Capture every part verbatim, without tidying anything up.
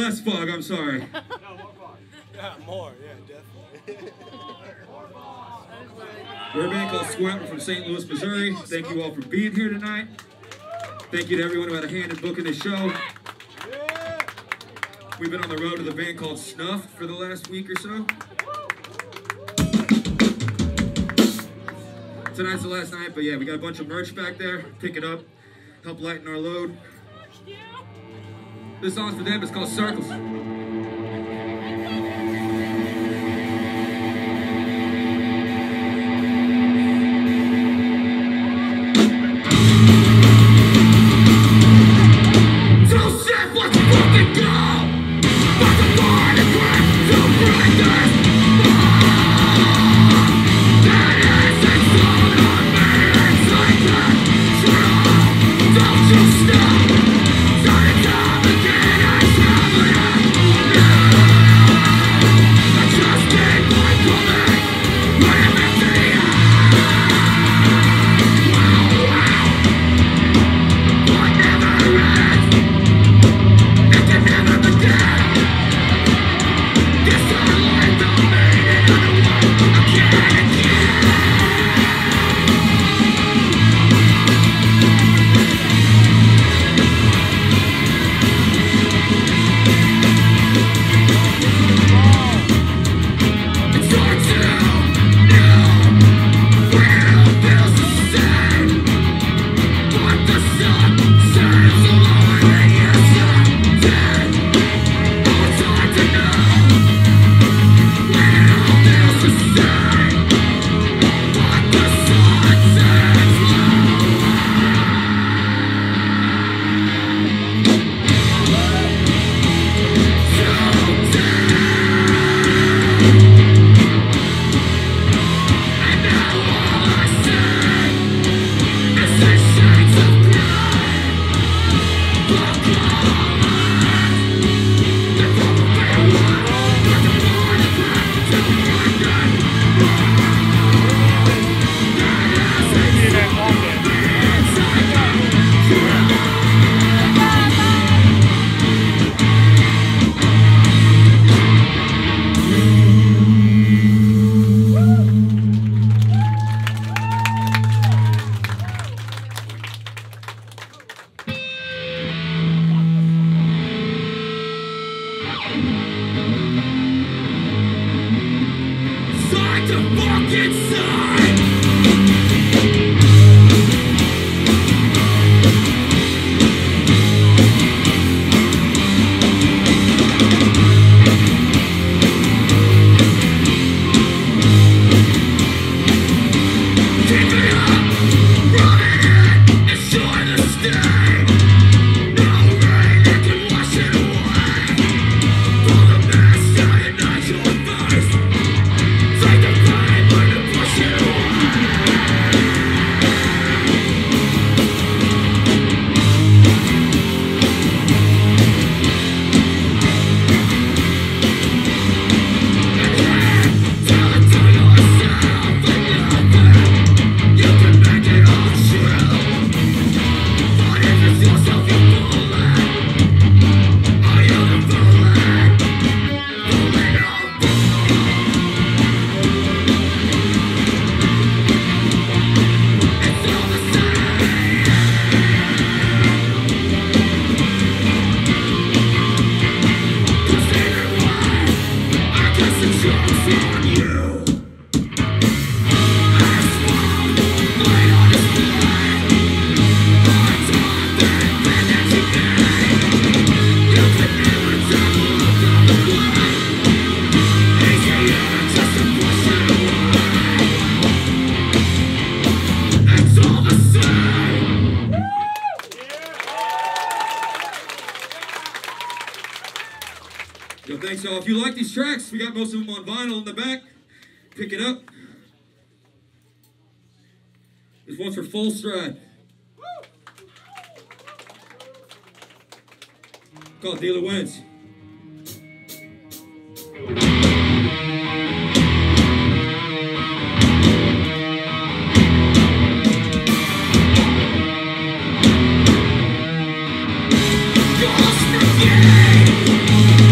less fog, I'm sorry. No, more fog. Yeah, more, yeah, definitely. We're a band called Squat. We're from Saint Louis, Missouri. Thank you all for being here tonight. Thank you to everyone who had a hand in booking this show. We've been on the road with a band called Snuffed for the last week or so. Tonight's the last night, but yeah, we got a bunch of merch back there. Pick it up, help lighten our load. This song's for them, it's called Circles. Yo, thanks, y'all. If you like these tracks, we got most of them on vinyl in the back. Pick it up. This one's for Full Stride. Called Dealer Wins. Lost again.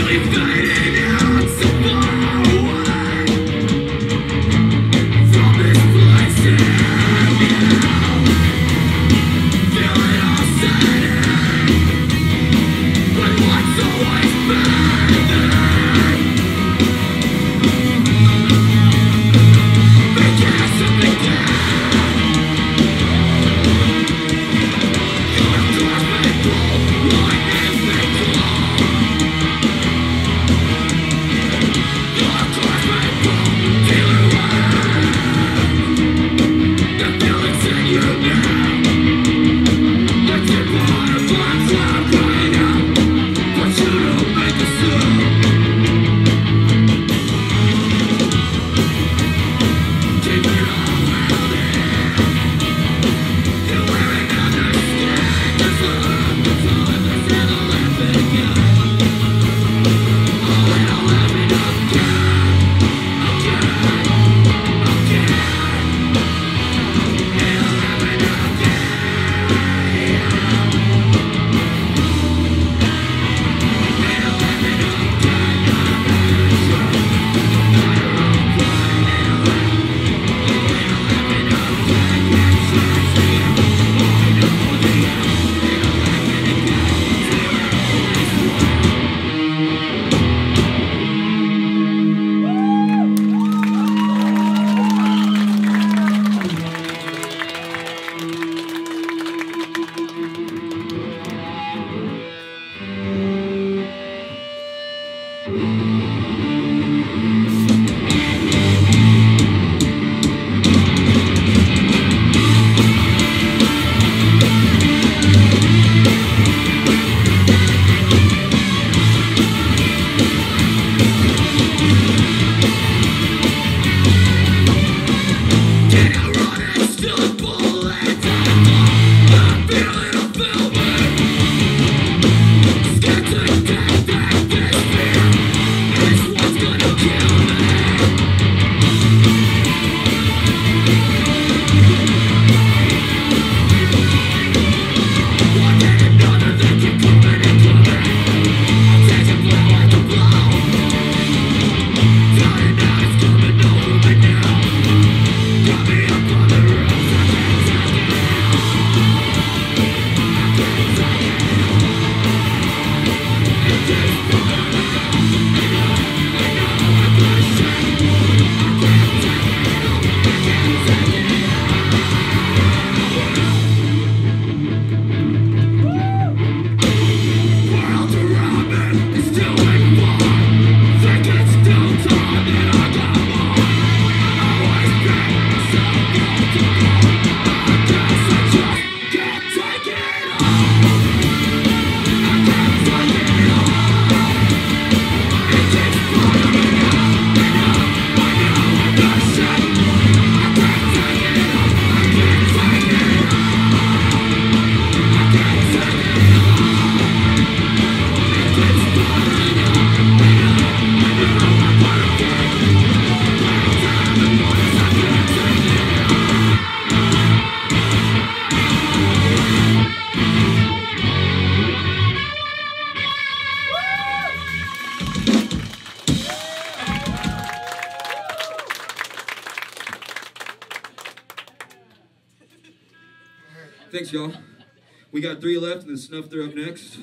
Thanks, y'all. We got three left, and then Snuff, they're up next.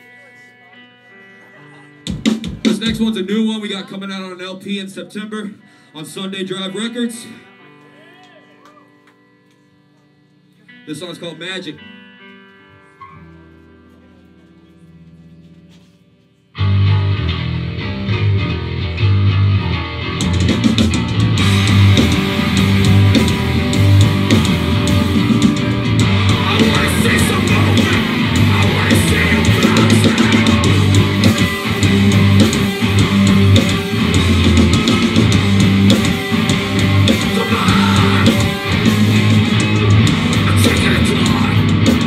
This next one's a new one we got coming out on an L P in September on Sunday Drive Records. This song's called Magic. Take it on.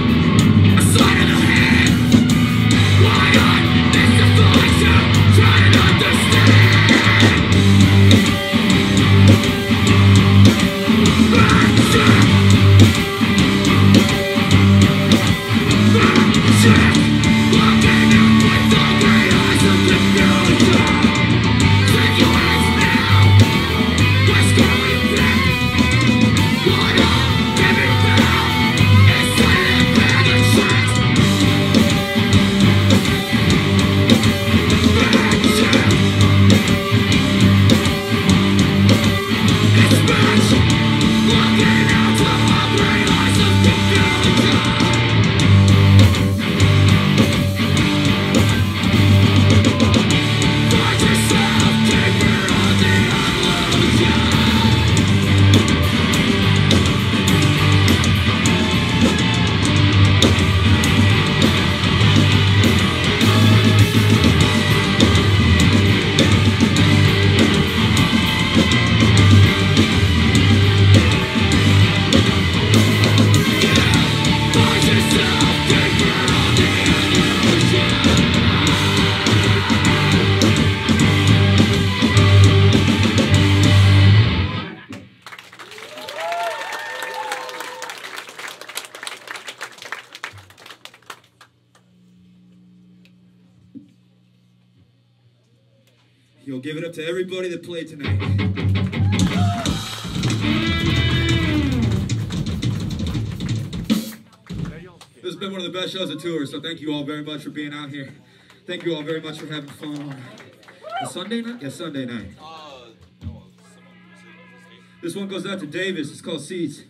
Yo, give it up to everybody that played tonight. This has been one of the best shows of tour, so thank you all very much for being out here. Thank you all very much for having fun on a Sunday night? Yeah, Sunday night. This one goes out to Davis. It's called Seeds.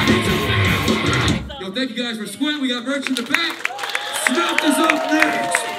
Thank you guys for Squint. We got merch in the back. Snuff is up next.